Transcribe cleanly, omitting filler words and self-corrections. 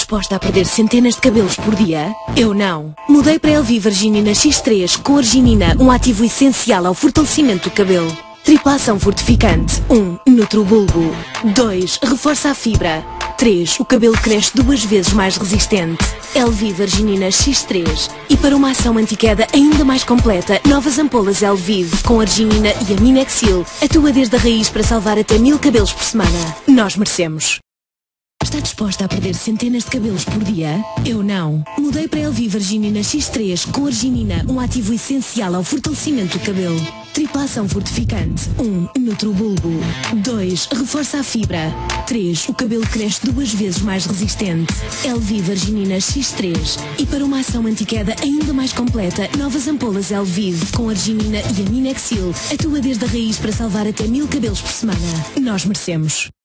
disposta a perder centenas de cabelos por dia? Eu não. Mudei para Elvive Arginina X3 com arginina, um ativo essencial ao fortalecimento do cabelo. Tripla ação fortificante. 1. Nutre o bulbo. 2. Reforça a fibra. 3. O cabelo cresce 2 vezes mais resistente. Elvive Arginina X3. E para uma ação anti-queda ainda mais completa, novas ampolas Elvive com arginina e aminexil atua desde a raiz para salvar até 1000 cabelos por semana. Nós merecemos. Está disposta a perder centenas de cabelos por dia? Eu não. Mudei para Elvive Arginina X3 com arginina, um ativo essencial ao fortalecimento do cabelo. Tripla ação fortificante. 1. Nutre o bulbo. 2. Reforça a fibra. 3. O cabelo cresce 2 vezes mais resistente. Elvive Arginina X3. E para uma ação anti-queda ainda mais completa, novas ampolas Elvive com arginina e aminexil atua desde a raiz para salvar até 1000 cabelos por semana. Nós merecemos.